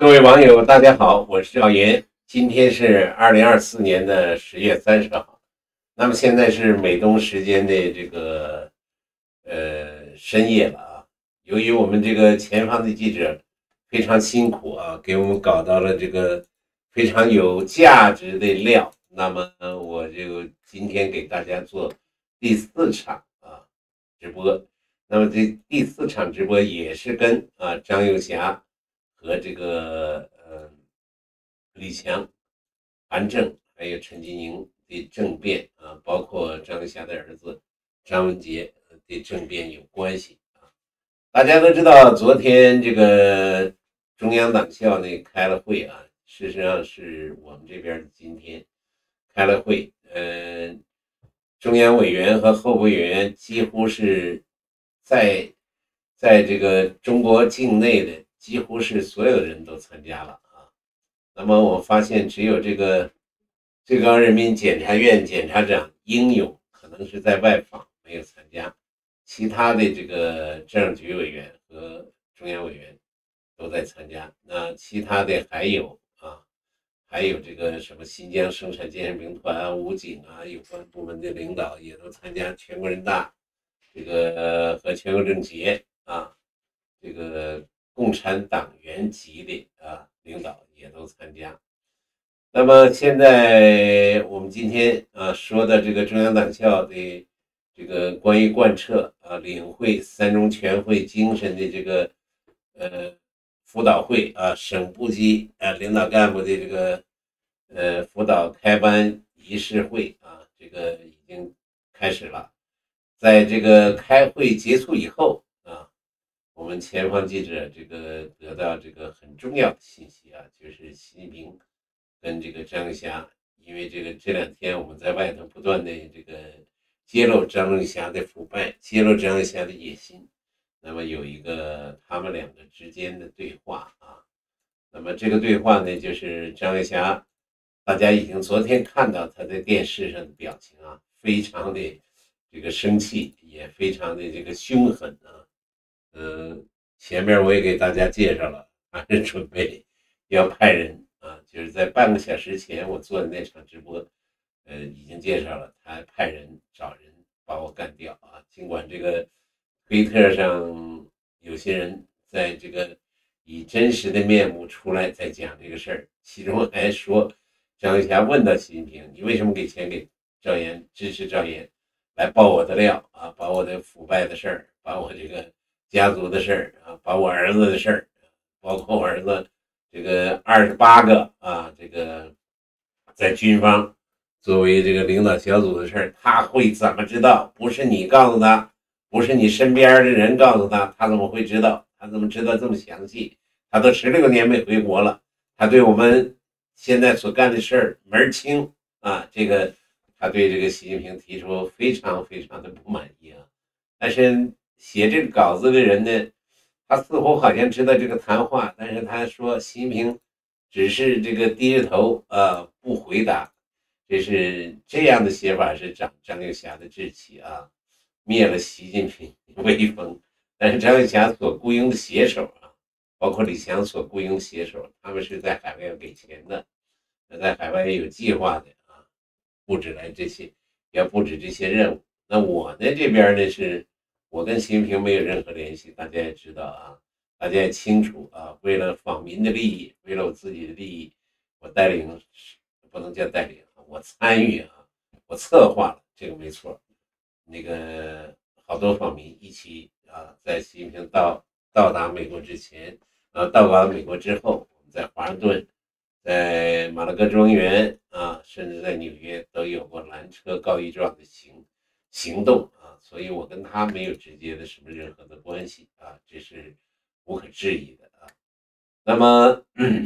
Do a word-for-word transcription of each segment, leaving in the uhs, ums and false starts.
各位网友，大家好，我是赵岩。今天是二零二四年的十月三十号，那么现在是美东时间的这个呃深夜了啊。由于我们这个前方的记者非常辛苦啊，给我们搞到了这个非常有价值的料，那么我就今天给大家做第四场啊直播。那么这第四场直播也是跟啊张幼霞和这个呃李强、韩正还有陈金宁的政变啊，包括张幼霞的儿子张文杰的政变有关系啊。大家都知道，昨天这个中央党校呢开了会啊，事实上是我们这边今天开了会，呃，中央委员和候补委员几乎是在在这个中国境内的几乎是所有人都参加了啊。那么我发现只有这个最高人民检察院检察长英勇可能是在外访没有参加，其他的这个政治局委员和中央委员都在参加。那其他的还有啊，还有这个什么新疆生产建设兵团啊、武警啊，有关部门的领导也都参加。全国人大这个和全国政协啊，这个共产党员级的啊领导也都参加。那么现在我们今天啊说的这个中央党校的这个关于贯彻啊领会三中全会精神的这个呃辅导会啊，省部级啊领导干部的这个呃辅导开班仪式会啊，这个已经开始了。在这个开会结束以后啊，我们前方记者这个得到这个很重要的信息啊，就是习近平跟这个张幼霞，因为这个这两天我们在外头不断的这个揭露张幼霞的腐败，揭露张幼霞的野心，那么有一个他们两个之间的对话啊。那么这个对话呢，就是张幼霞，大家已经昨天看到她在电视上的表情啊，非常的这个生气，也非常的这个凶狠啊。嗯，前面我也给大家介绍了，还是准备要派人啊，就是在半个小时前我做的那场直播，呃，已经介绍了，他派人找人把我干掉啊。尽管这个推特上有些人在这个以真实的面目出来在讲这个事儿，其中还说张幼霞问到习近平，你为什么给钱给赵岩，支持赵岩来爆我的料啊，把我的腐败的事儿，把我这个家族的事儿啊，把我儿子的事儿，包括我儿子这个二十八个啊，这个在军方作为这个领导小组的事儿，他会怎么知道？不是你告诉他，不是你身边的人告诉他，他怎么会知道？他怎么知道这么详细？他都十六年没回国了，他对我们现在所干的事儿门儿清啊，这个他对这个习近平提出非常非常的不满意啊。但是写这个稿子的人呢，他似乎好像知道这个谈话，但是他说习近平只是这个低着头啊，不回答，这是这样的写法是长张幼霞的志气啊，灭了习近平威风。但是张幼霞所雇佣的写手啊，包括李强所雇佣的写手，他们是在海外要给钱的，在海外有计划的啊，布置来这些要布置这些任务。那我呢这边呢是，我跟习近平没有任何联系，大家也知道啊，大家也清楚啊。为了访民的利益，为了我自己的利益，我带领，不能叫带领，我参与啊，我策划了，这个没错。那个好多访民一起啊，在习近平到到达美国之前，啊，到达美国之后，我们在华盛顿，在马拉戈庄园啊，甚至在纽约都有过拦车告一状的行行动啊，所以我跟他没有直接的什么任何的关系啊，这是无可置疑的啊。那么，嗯、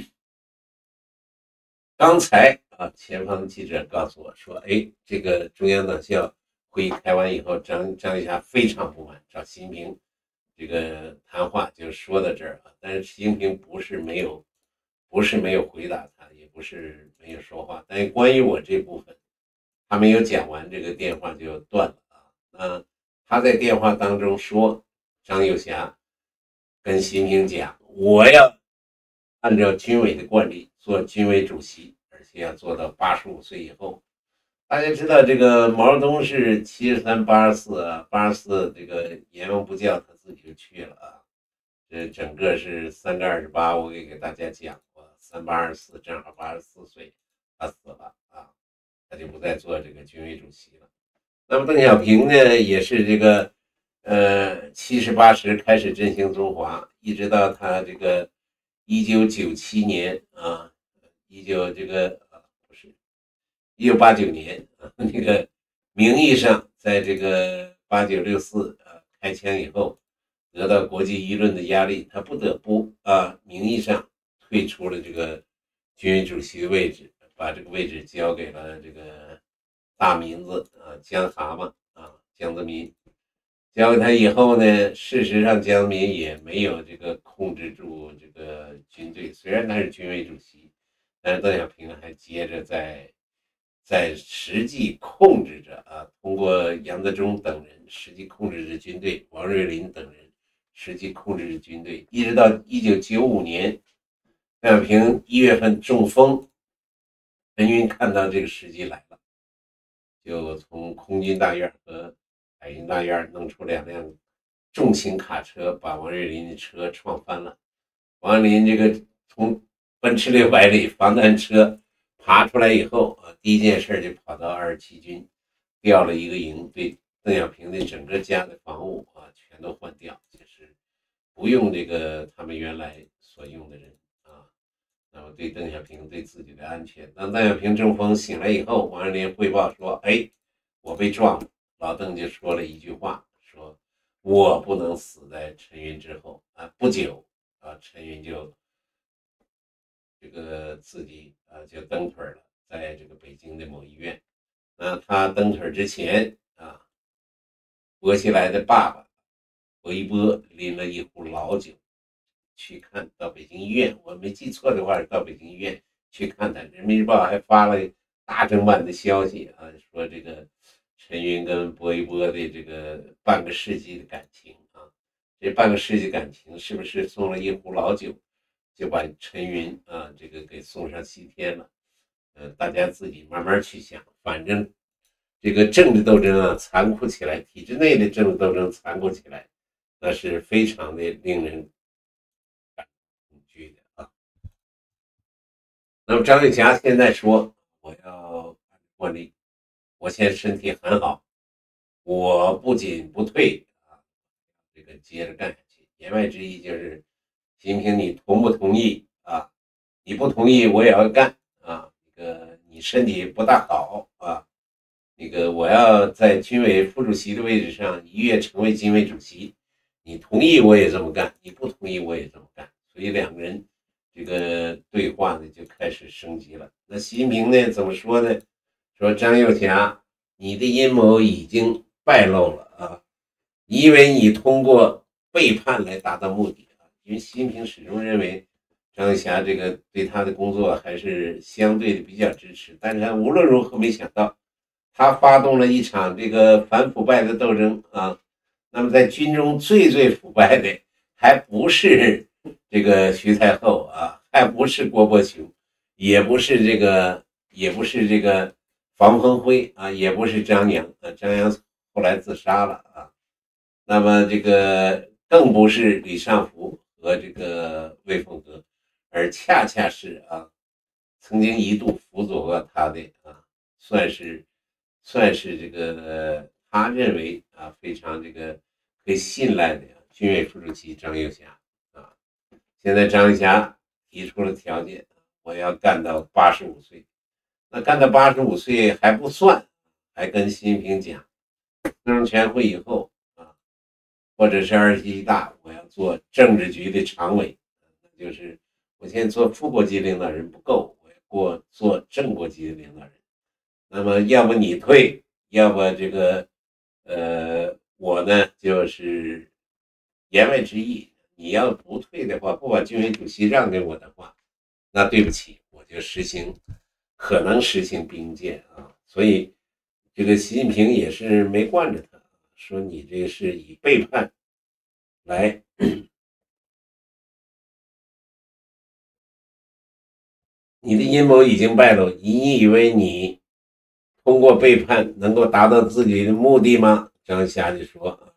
刚才啊，前方记者告诉我说，哎，这个中央党校会议开完以后，张张幼霞非常不满，找习近平这个谈话就说到这儿啊。但是习近平不是没有，不是没有回答他，也不是没有说话，但是关于我这部分，他没有讲完，这个电话就断了啊。那他在电话当中说，张幼霞跟习近平讲，我要按照军委的惯例做军委主席，而且要做到八十五岁以后。大家知道这个毛泽东是七十三八十四啊，八十四这个阎王不叫他自己就去了啊。这整个是三个二十八，我也给大家讲过，三八二十四正好八十四岁，他死了啊，他就不再做这个军委主席了。那么邓小平呢，也是这个呃七十八十开始振兴中华，一直到他这个一九九七年啊，一九这个呃不是一九八九年啊，那个名义上在这个八九六四啊开枪以后。得到国际舆论的压力，他不得不啊，名义上退出了这个军委主席的位置，把这个位置交给了这个大名字啊，江蛤蟆啊，江泽民。交给他以后呢，事实上江泽民也没有这个控制住这个军队，虽然他是军委主席，但是邓小平还接着在在实际控制着啊，通过杨德忠等人实际控制着军队，王瑞林等人。实际控制着军队，一直到一九九五年，邓小平一月份中风，陈云看到这个时机来了，就从空军大院和海军大院弄出两辆重型卡车，把王瑞林的车撞翻了。王瑞林这个从奔驰六百里防弹车爬出来以后啊，第一件事就跑到二十七军，调了一个营，对邓小平的整个家的房屋啊全都换掉，就是不用这个他们原来所用的人啊。那么对邓小平对自己的安全，当邓小平中风醒来以后，王瑞林汇报说：“哎，我被撞了。”老邓就说了一句话，说：“我不能死在陈云之后啊！”不久啊，陈云就这个自己啊就蹬腿了，在这个北京的某医院。那他蹬腿之前啊，薄熙来的爸爸薄一波拎了一壶老酒去看，到北京医院，我没记错的话是到北京医院去看他。人民日报还发了大正版的消息啊，说这个陈云跟薄一波的这个半个世纪的感情啊，这半个世纪感情是不是送了一壶老酒就把陈云啊这个给送上西天了？呃，大家自己慢慢去想，反正这个政治斗争啊残酷起来，体制内的政治斗争残酷起来，那是非常的令人恐惧的啊。那么张玉霞现在说，我要惯例，我现在身体很好，我不仅不退啊，这个接着干下去。言外之意就是，习近平你同不同意啊？你不同意我也要干啊。这个你身体不大好啊，那个我要在军委副主席的位置上一跃成为军委主席，你同意我也这么干，你不同意我也这么干。所以两个人这个对话呢就开始升级了。那习近平呢怎么说呢？说张又侠，你的阴谋已经败露了啊，因为你通过背叛来达到目的啊。因为习近平始终认为张又侠这个对他的工作还是相对的比较支持，但是他无论如何没想到，他发动了一场这个反腐败的斗争啊。那么在军中最最腐败的还不是这个徐太后啊，还不是郭伯雄，也不是这个也不是这个房峰辉啊，也不是张扬啊，张扬后来自杀了啊。那么这个更不是李尚福和这个魏凤和，而恰恰是啊，曾经一度辅佐过他的啊，算是算是这个他认为啊非常这个可以信赖的军委副主席张又侠啊。现在张又侠提出了条件，我要干到八十五岁。那干到八十五岁还不算，还跟习近平讲，中央全会以后啊，或者是二十一大，我要做政治局的常委，就是我现在做副国级领导人不够，我要过做正国级的领导人。那么要不你退，要不这个呃我呢就是言外之意，你要不退的话，不把军委主席让给我的话，那对不起，我就实行可能实行兵谏啊。所以这个习近平也是没惯着他，说你这是以背叛来你的阴谋已经败露，你以为你通过背叛能够达到自己的目的吗？张霞就说：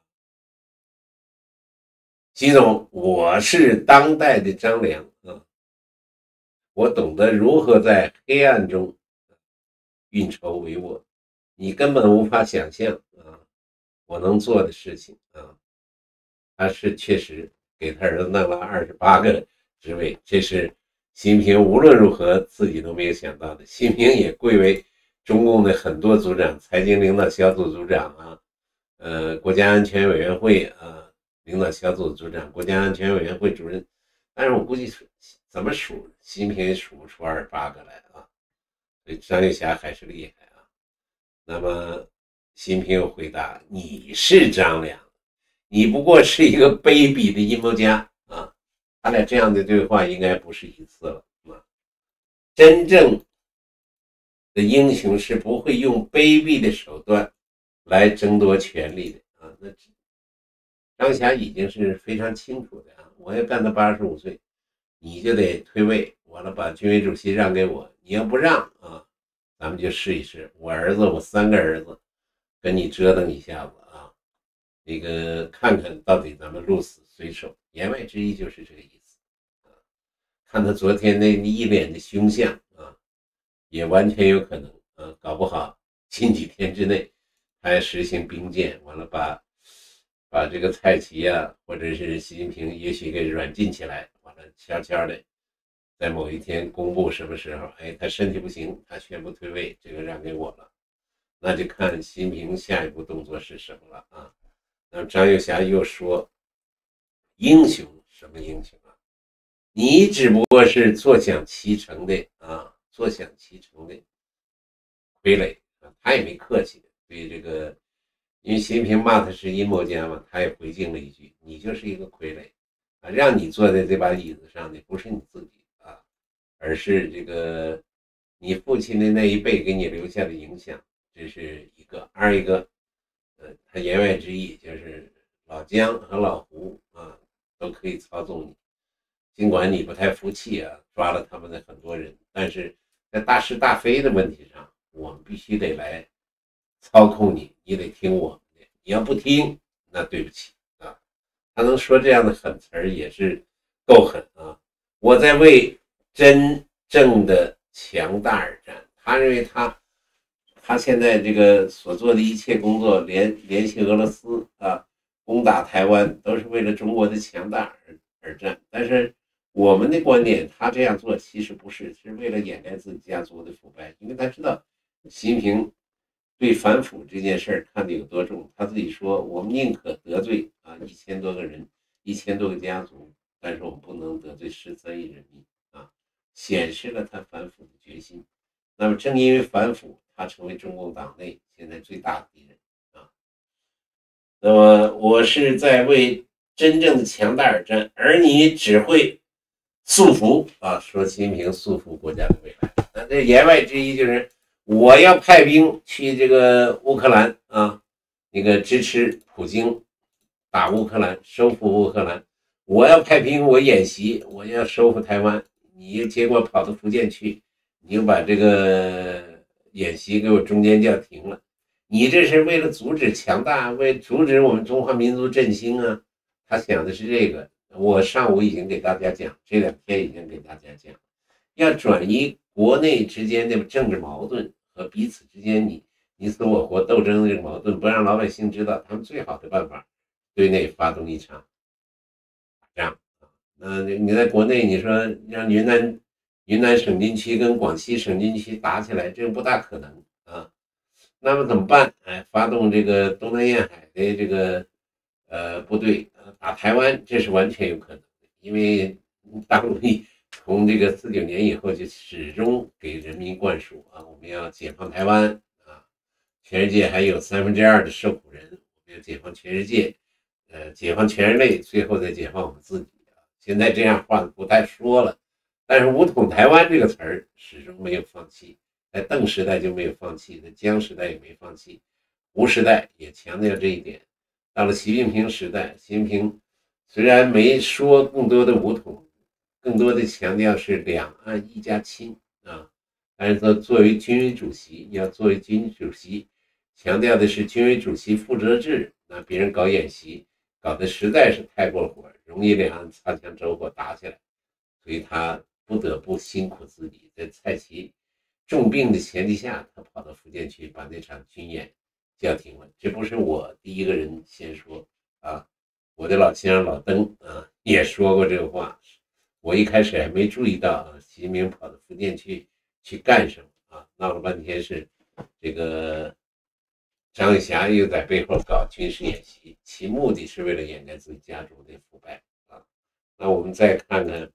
习总，我是当代的张良啊，我懂得如何在黑暗中运筹帷幄，你根本无法想象啊，我能做的事情啊。他是确实给他儿子弄了二十八个职位，这是习近平无论如何自己都没有想到的。习近平也贵为中共的很多组长，财经领导小组组长啊，呃，国家安全委员会啊领导小组组长，国家安全委员会主任。但是我估计怎么数，习近平也数不出二十八个来啊。所以张又侠还是厉害啊。那么习近平又回答：“你是张良。”你不过是一个卑鄙的阴谋家啊！他俩这样的对话应该不是一次了啊！真正的英雄是不会用卑鄙的手段来争夺权力的啊！那张霞已经是非常清楚的啊！我要干到八十五岁，你就得退位，完了把军委主席让给我。你要不让啊，咱们就试一试。我儿子，我三个儿子，跟你折腾一下子。这个看看到底咱们鹿死谁手，言外之意就是这个意思啊。看他昨天那一脸的凶相啊，也完全有可能啊，搞不好近几天之内还实行兵谏，完了把把这个蔡奇啊，或者是习近平也许给软禁起来，完了悄悄的在某一天公布什么时候，哎，他身体不行，他宣布退位，这个让给我了，那就看习近平下一步动作是什么了啊。那么张又侠又说：“英雄什么英雄啊？你只不过是坐享其成的啊，坐享其成的傀儡啊。”他也没客气的对这个，因为习近平骂他是阴谋家嘛，他也回敬了一句：“你就是一个傀儡啊，让你坐在这把椅子上的不是你自己啊，而是这个你父亲的那一辈给你留下的影响。”这是一个，二一个。呃，他言外之意就是老姜和老胡啊都可以操纵你，尽管你不太服气啊，抓了他们的很多人，但是在大是大非的问题上，我们必须得来操控你，你得听我们的，你要不听，那对不起啊。他能说这样的狠词儿也是够狠啊。我在为真正的强大而战，他认为他。他现在这个所做的一切工作，联联系俄罗斯啊，攻打台湾，都是为了中国的强大而而战。但是我们的观点，他这样做其实不是，是为了掩盖自己家族的腐败，因为他知道习近平对反腐这件事看得有多重。他自己说，我们宁可得罪啊一千多个人，一千多个家族，但是我们不能得罪十三亿人民啊，显示了他反腐的决心。那么正因为反腐，他成为中共党内现在最大的敌人啊。那么我是在为真正的强大而战，而你只会束缚啊，说习近平束缚国家的未来。那这言外之意就是我要派兵去这个乌克兰啊，那个支持普京打乌克兰，收复乌克兰。我要派兵，我演习，我要收复台湾，你结果跑到福建去。你就把这个演习给我中间叫停了，你这是为了阻止强大，为阻止我们中华民族振兴啊！他想的是这个。我上午已经给大家讲，这两天已经给大家讲，要转移国内之间的政治矛盾和彼此之间你你死我活斗争的这个矛盾，不让老百姓知道，他们最好的办法对内发动一场打仗。那你在国内，你说让云南。云南省军区跟广西省军区打起来，这个不大可能啊。那么怎么办？哎，发动这个东南沿海的这个呃部队打台湾，这是完全有可能的。因为大陆从这个四九年以后就始终给人民灌输啊，我们要解放台湾啊，全世界还有三分之二的受苦人，我们要解放全世界，呃，解放全人类，最后再解放我们自己啊。现在这样话不太说了。但是武统台湾这个词儿始终没有放弃，在邓时代就没有放弃，在江时代也没放弃，胡时代也强调这一点。到了习近平时代，习近平虽然没说更多的武统，更多的强调是两岸一家亲啊。但是作作为军委主席，你要作为军委主席，强调的是军委主席负责制，那别人搞演习搞得实在是太过火，容易两岸擦枪走火打起来，所以他不得不辛苦自己，在蔡奇重病的前提下，他跑到福建去把那场军演叫停了。这不是我第一个人先说啊，我的老先生老登啊也说过这个话。我一开始还没注意到啊，习近平跑到福建去去干什么啊？闹了半天是这个张又侠又在背后搞军事演习，其目的是为了掩盖自己家族的腐败啊。那我们再看看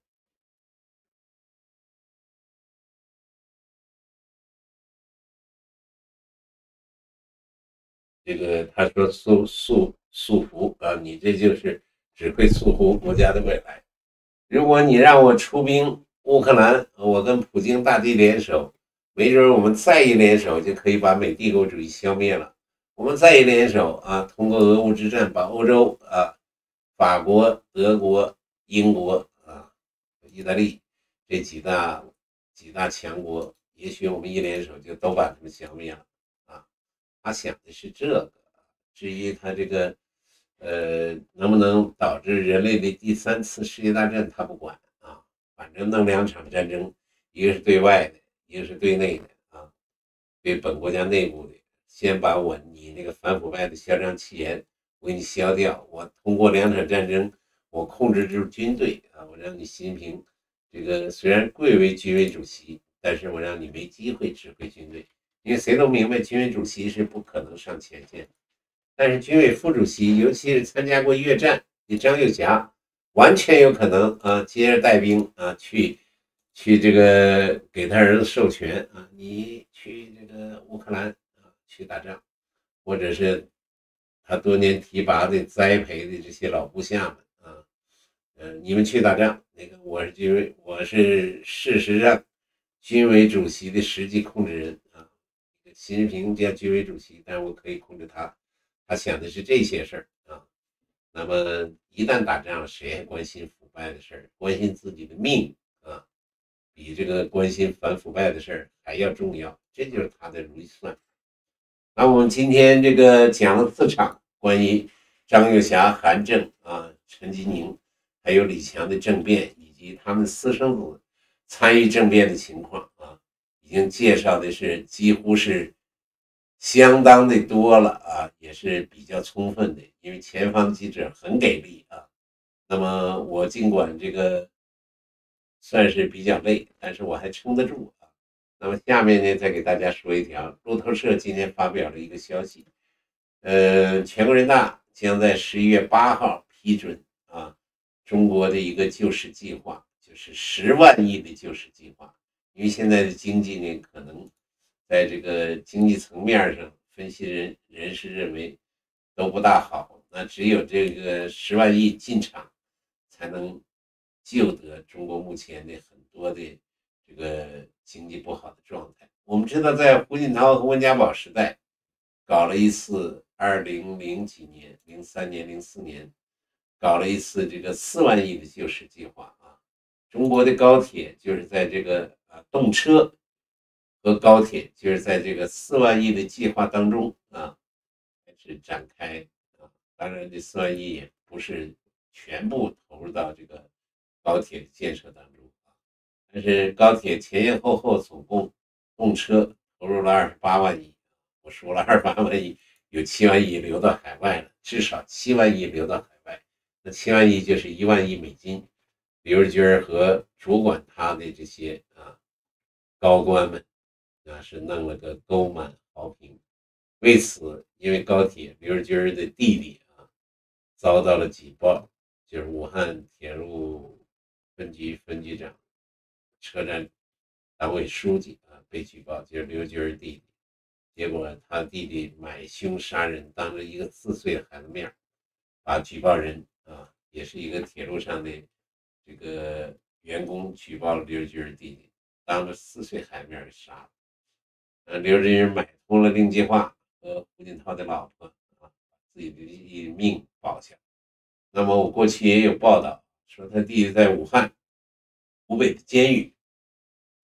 这个，他说束束束缚啊，你这就是只会束缚国家的未来。如果你让我出兵乌克兰，我跟普京大帝联手，没准我们再一联手就可以把美帝国主义消灭了。我们再一联手啊，通过俄乌之战把欧洲啊，法国、德国、英国啊、意大利这几大几大强国，也许我们一联手就都把他们消灭了啊。他想的是这个，至于他这个呃能不能导致人类的第三次世界大战，他不管啊，反正弄两场战争，一个是对外的，一个是对内的啊，对本国家内部的，先把我你那个反腐败的嚣张气焰我给你消掉，我通过两场战争，我控制住军队啊，我让你习近平这个虽然贵为军委主席，但是我让你没机会指挥军队。因为谁都明白军委主席是不可能上前线，但是军委副主席，尤其是参加过越战的张又侠，完全有可能啊接着带兵啊去去这个给他儿子授权啊，你去这个乌克兰啊去打仗，或者是他多年提拔的栽培的这些老部下们啊，呃，你们去打仗，那个我是军委，我是事实上军委主席的实际控制人啊。习近平叫军委主席，但是我可以控制他，他想的是这些事儿啊。那么一旦打仗，谁还关心腐败的事儿？关心自己的命啊，比这个关心反腐败的事儿还要重要。这就是他的如意算。那我们今天这个讲了四场关于张又侠、韩正啊、陈吉宁还有李强的政变，以及他们私生子参与政变的情况啊，已经介绍的是几乎是相当的多了啊，也是比较充分的，因为前方记者很给力啊。那么我尽管这个算是比较累，但是我还撑得住啊。那么下面呢，再给大家说一条，路透社今天发表了一个消息，呃，全国人大将在十一月八号批准啊中国的一个救市计划，就是十万亿的救市计划。因为现在的经济呢，可能在这个经济层面上，分析人人士认为都不大好，那只有这个十万亿进场，才能救得中国目前的很多的这个经济不好的状态。我们知道，在胡锦涛和温家宝时代，搞了一次二零零几年、零三年、零四年，搞了一次这个四万亿的救市计划啊。中国的高铁就是在这个啊动车和高铁就是在这个四万亿的计划当中啊开始展开啊。当然，这四万亿也不是全部投入到这个高铁建设当中啊，但是高铁前前后后总共动车投入了二十八万亿。我说了二十八万亿，有七万亿流到海外了，至少七万亿流到海外，那七万亿就是一万亿美金。刘日军和主管他的这些啊高官们啊是弄了个沟满壕平。为此，因为高铁刘日军的弟弟啊遭到了举报，就是武汉铁路分局分局长、车站党委书记啊被举报，就是刘日军弟弟。结果他弟弟买凶杀人，当着一个四岁的孩子面，把举报人啊，也是一个铁路上的这个员工举报了刘日军弟弟，当着四岁孩子面杀了。呃，刘日军买通了令计划和胡锦涛的老婆啊，自己的命保下。那么我过去也有报道说，他弟弟在武汉湖北的监狱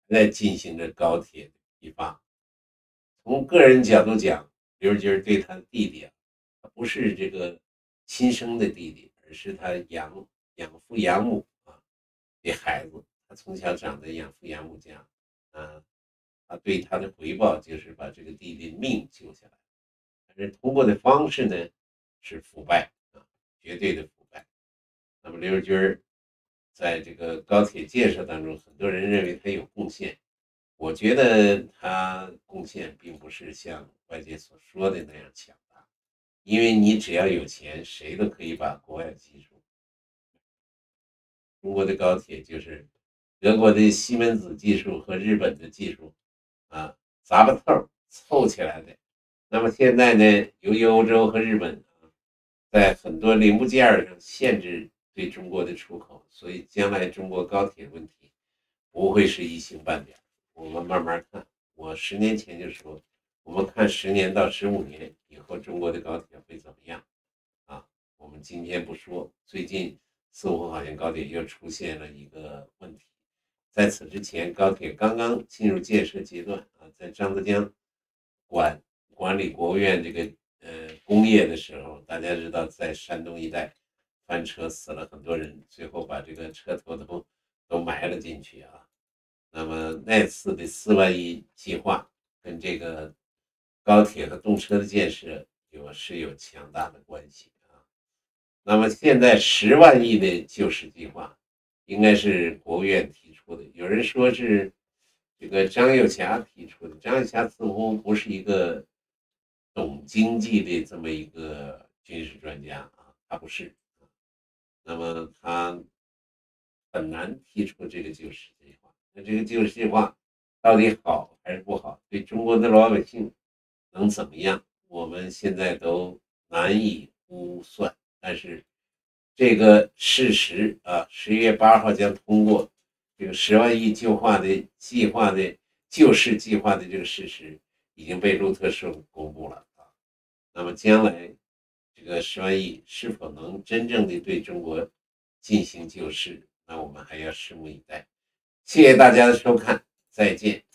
在进行着高铁的批发。从个人角度讲，刘瑞军对他的弟弟啊，他不是这个亲生的弟弟，而是他养养父养母啊的孩子。他从小长在养父养母家，啊，他对他的回报就是把这个弟弟命救下来。但是通过的方式呢是腐败啊，绝对的腐败。那么刘瑞军在这个高铁建设当中，很多人认为他有贡献。我觉得他贡献并不是像外界所说的那样强大，因为你只要有钱，谁都可以把国外技术，中国的高铁就是德国的西门子技术和日本的技术啊，砸巴凑凑起来的。那么现在呢，由于欧洲和日本啊，在很多零部件上限制对中国的出口，所以将来中国高铁问题不会是一星半点。我们慢慢看。我十年前就说，我们看十年到十五年以后中国的高铁会怎么样啊？我们今天不说，最近似乎好像高铁又出现了一个问题。在此之前，高铁刚刚进入建设阶段啊，在张泽江管管理国务院这个呃工业的时候，大家知道在山东一带翻车死了很多人，最后把这个车头都都埋了进去啊。那么那次的四万亿计划跟这个高铁和动车的建设有是有强大的关系啊。那么现在十万亿的救市计划应该是国务院提出的，有人说是这个张又侠提出的。张又侠似乎不是一个懂经济的这么一个军事专家啊，他不是。那么他很难提出这个救市计划。那这个救市计划到底好还是不好，对中国的老百姓能怎么样，我们现在都难以估算。但是这个事实啊，十一月八号将通过这个十万亿救化的计划的救市计划的这个事实已经被路透社公布了啊。那么将来这个十万亿是否能真正的对中国进行救市，那我们还要拭目以待。谢谢大家的收看，再见。